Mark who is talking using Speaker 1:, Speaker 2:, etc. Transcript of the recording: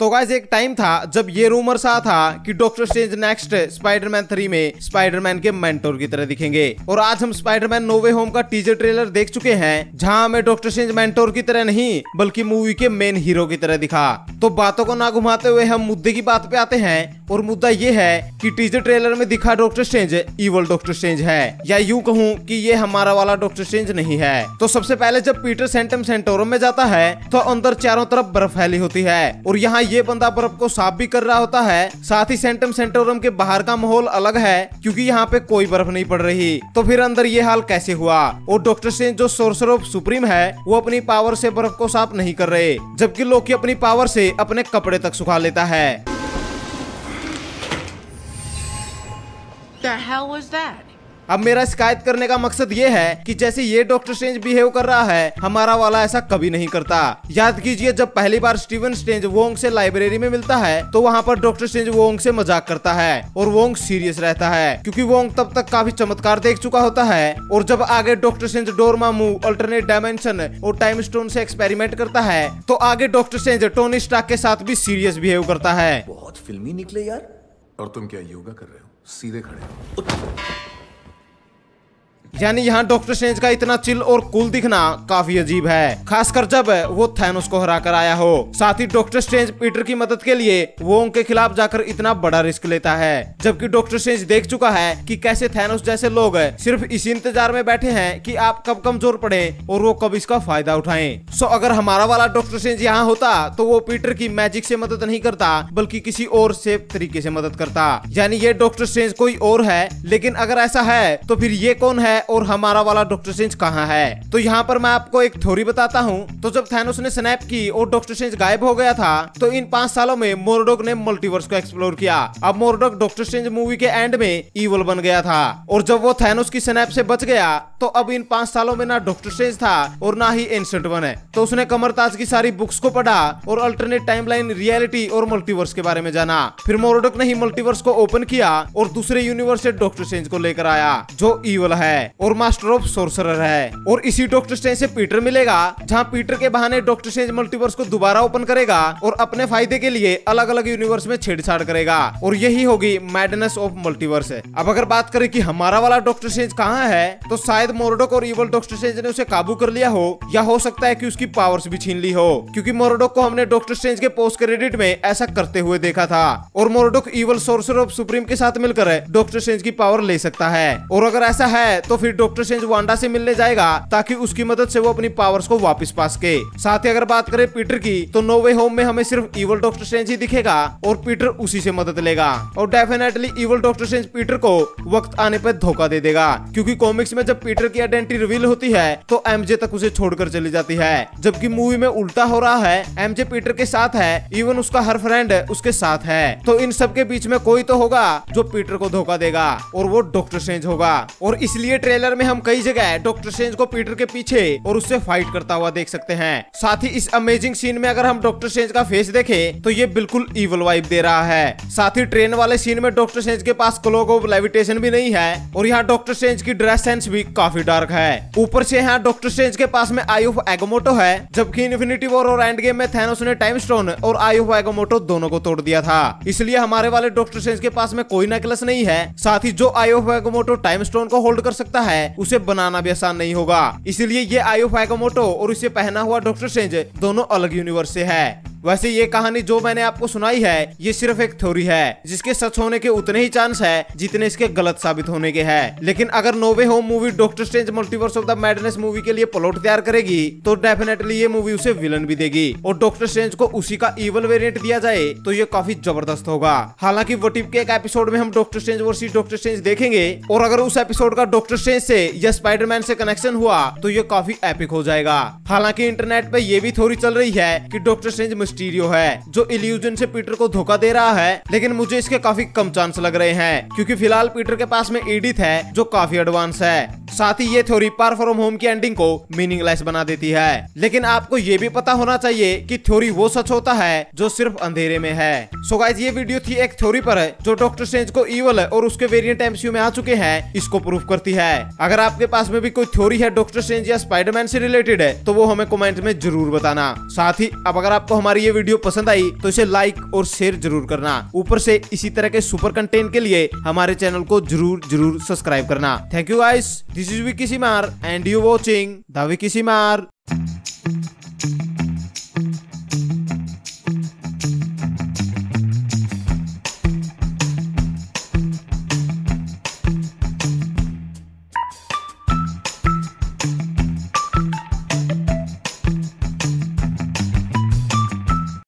Speaker 1: तो गाइस एक टाइम था जब ये रूमर्स आया था कि डॉक्टर स्ट्रेंज नेक्स्ट स्पाइडरमैन 3 में स्पाइडरमैन के मेंटोर की तरह दिखेंगे। और आज हम स्पाइडरमैन नो वे होम का टीजर ट्रेलर देख चुके हैं, जहां हमें डॉक्टर स्ट्रेंज मेंटोर की तरह नहीं बल्कि मूवी के मेन हीरो की तरह दिखा। तो बातों को ना घुमाते हुए हम मुद्दे की बात पे आते हैं, और मुद्दा ये है कि टीजर ट्रेलर में दिखा doctor Strange evil doctor Strange है, या यूं कहूं कि ये हमारा वाला डॉक्टर स्ट्रेंज नहीं है। तो सबसे पहले जब पीटर सेंटम सेंटोरम में जाता है तो अंदर चारों तरफ बर्फ फैली होती है, और यहाँ ये बंदा बर्फ को साफ भी कर रहा होता है। साथ ही सेंटम सेंटोरम के बाहर का माहौल अलग है, क्योंकि यहाँ पे कोई बर्फ नहीं पड़ रही। तो फिर अंदर ये हाल कैसे हुआ? और डॉक्टर स्ट्रेंज जो सोर्सर ऑफ सुप्रीम है, वो अपनी पावर से बर्फ को साफ नहीं कर रहे, जबकि लोकी अपनी पावर से अपने कपड़े तक सुखा लेता है।
Speaker 2: The hell was that?
Speaker 1: अब मेरा शिकायत करने का मकसद ये है कि जैसे ये डॉक्टर स्ट्रेंज बिहेव कर रहा है, हमारा वाला ऐसा कभी नहीं करता। याद कीजिए जब पहली बार स्टीवन स्ट्रेंज वोंग से लाइब्रेरी में मिलता है, तो वहाँ पर डॉक्टर स्ट्रेंज वोंग से मजाक करता है और वोंग सीरियस रहता है, क्योंकि वोंग तब तक काफी चमत्कार देख चुका होता है। और जब आगे doctor Strange Dormammu, alternate dimension और टाइम स्टोन से एक्सपेरिमेंट करता है, तो आगे डॉक्टर स्ट्रेंज टोनी स्टार्क के साथ भी सीरियस बिहेव करता है।
Speaker 3: बहुत फिल्मी निकले यार।
Speaker 4: और तुम क्या योगा कर रहे हो? सीधे खड़े हो।
Speaker 1: यानी यहाँ डॉक्टर स्ट्रेंज का इतना चिल और कूल दिखना काफी अजीब है, खासकर जब वो थैनोस को हरा कर आया हो। साथ ही डॉक्टर स्ट्रेंज पीटर की मदद के लिए वोंग के खिलाफ जाकर इतना बड़ा रिस्क लेता है, जबकि डॉक्टर स्ट्रेंज देख चुका है कि कैसे थैनोस जैसे लोग सिर्फ इसी इंतजार में बैठे हैं कि आप कब कमजोर पड़े और वो कब इसका फायदा उठाएं। सो अगर हमारा वाला डॉक्टर स्ट्रेंज यहाँ होता तो वो पीटर की मैजिक से मदद नहीं करता, बल्कि किसी और सेफ तरीके से मदद करता। यानी ये डॉक्टर स्ट्रेंज कोई और है। लेकिन अगर ऐसा है तो फिर ये कौन है और हमारा वाला डॉक्टर स्ट्रेंज कहाँ है? तो यहाँ पर मैं आपको एक थ्योरी बताता हूँ। तो जब थैनोस ने स्नैप की और डॉक्टर स्ट्रेंज गायब हो गया था, तो इन 5 सालों में मोरडॉक ने मल्टीवर्स को एक्सप्लोर किया। अब मोरडॉक डॉक्टर स्ट्रेंज मूवी के एंड में इवल बन गया था, और जब वो थैनोस की स्नैप से बच गया, तो अब इन 5 सालों में ना डॉक्टर स्ट्रेंज था और ना ही एंशिएंट वन है। तो उसने कमरताज की सारी बुक्स को पढ़ा और अल्टरनेट टाइमलाइन, रियलिटी और मल्टीवर्स के बारे में जाना। फिर मोरडॉक ने ही मल्टीवर्स को ओपन किया और दूसरे यूनिवर्स से डॉक्टर स्ट्रेंज को लेकर आया, जो इवल है और मास्टर ऑफ सोर्सरर है। और इसी डॉक्टर स्ट्रेंज से पीटर मिलेगा, जहां पीटर के बहाने डॉक्टर स्ट्रेंज मल्टीवर्स को दोबारा ओपन करेगा और अपने फायदे के लिए अलग अलग यूनिवर्स में छेड़छाड़ करेगा, और यही होगी मैडनेस ऑफ मल्टीवर्स। अब अगर बात करें कि हमारा वाला डॉक्टर स्ट्रेंज कहाँ है, तो शायद मोरडॉक और इवल डॉक्टर स्ट्रेंज ने उसे काबू कर लिया हो, या हो सकता है कि उसकी पावर्स भी छीन ली हो, क्योंकि मोरडॉक को हमने डॉक्टर स्ट्रेंज के पोस्ट क्रेडिट में ऐसा करते हुए देखा था। और Mordo evil sorcerer of supreme के साथ मिलकर डॉक्टर स्ट्रेंज की पावर ले सकता है। और अगर ऐसा है तो फिर डॉक्टर स्ट्रेंज वांडा से मिलने जाएगा, ताकि उसकी मदद से वो अपनी पावर्स को वापस पा सके। साथ ही अगर बात करें पीटर की, तो नो वे होम में हमें सिर्फ इवल डॉक्टर स्ट्रेंज ही दिखेगा और पीटर उसी से मदद लेगा। और definitely evil doctor Strange Peter को वक्त आने पर धोखा दे देगा, क्योंकि कॉमिक्स में जब पीटर की आइडेंटिटी रिवील होती है तो एमजे तक उसे छोड़कर चली जाती है, जबकि मूवी में उल्टा हो रहा है। एमजे पीटर के साथ है, इवन उसका हर फ्रेंड उसके साथ है। तो इन सब के बीच में कोई तो होगा जो पीटर को धोखा देगा, और वो डॉक्टर स्ट्रेंज होगा। और इसलिए ट्रेलर में हम कई जगह डॉक्टर स्ट्रेंज को पीटर के पीछे और उससे फाइट करता हुआ देख सकते हैं। साथ ही इस अमेजिंग सीन में अगर हम डॉक्टर स्ट्रेंज का फेस देखें, तो ये बिल्कुल इवल वाइब दे रहा है। साथ ही ट्रेन वाले सीन में डॉक्टर स्ट्रेंज के पास क्लॉक ऑफ लेविटेशन भी नहीं है, और यहाँ डॉक्टर स्ट्रेंज की ड्रेस सेंस भी काफी डार्क है। ऊपर से यहाँ डॉक्टर स्ट्रेंज के पास में आई ऑफ एगोमोटो है, जबकि इन्फिनिटी वॉर और एंड गेम में थैनोस ने टाइम स्टोन और आई ऑफ एगोमोटो दोनों को तोड़ दिया था। इसलिए हमारे वाले डॉक्टर स्ट्रेंज के पास में कोई नेकलेस नहीं है। साथ ही जो eye of Agamotto time stone को होल्ड कर सकता है, उसे बनाना भी आसान नहीं होगा। इसलिए ये आई ऑफ एगोमोटो और इसे पहना हुआ डॉक्टर स्ट्रेंज दोनों अलग यूनिवर्स से है। वैसे ये कहानी जो मैंने आपको सुनाई है, ये सिर्फ एक थ्योरी है, जिसके सच होने के उतने ही चांस है जितने इसके गलत साबित होने के हैं। लेकिन अगर No way Home movie Doctor Strange Multiverse of the Madness movie के लिए प्लॉट तैयार करेगी, तो डेफिनेटली ये मूवी उसे विलन भी देगी, और डॉक्टर स्ट्रेंज को उसी का इवल वेरिएंट दिया जाए तो ये काफी जबरदस्त होगा। हालांकि व्हाट इफ के एक एपिसोड में हम Doctor Strange versus Doctor Strange देखेंगे, और अगर उस एपिसोड का डॉक्टर स्ट्रेंज से या स्पाइडरमैन से कनेक्शन हुआ तो ये काफी एपिक हो जाएगा। हालांकि इंटरनेट पे ये भी थ्योरी चल रही है कि डॉक्टर स्ट्रेंज मिस्टीरियो है, जो इल्यूजन से पीटर को धोखा दे रहा है। लेकिन मुझे इसके काफी कम चांस लग रहे हैं, क्योंकि फिलहाल पीटर के पास में एडिथ है, जो काफी एडवांस है। साथ ही ये थ्योरी फार फ्रॉम होम की एंडिंग को मीनिंगलेस बना देती है। लेकिन आपको ये भी पता होना चाहिए कि थ्योरी वो सच होता है जो सिर्फ अंधेरे में है। सो गाइस, ये वीडियो थी एक थ्योरी पर जो डॉक्टर स्ट्रेंज को ईवल और उसके वेरिएंट एमसीयू में आ चुके हैं इसको प्रूव करती है। अगर आपके पास में भी कोई थ्योरी है डॉक्टर स्ट्रेंज या स्पाइडरमैन से रिलेटेड है तो वो हमें कमेंट में जरूर बताना। साथ ही अब अगर आपको हमारी ये वीडियो पसंद आई तो इसे लाइक और शेयर जरूर करना। ऊपर से इसी तरह के सुपर कंटेंट के लिए हमारे चैनल को जरूर सब्सक्राइब करना। Thank you guys, this is Vicky Seemar and you watching the Vicky सीमार।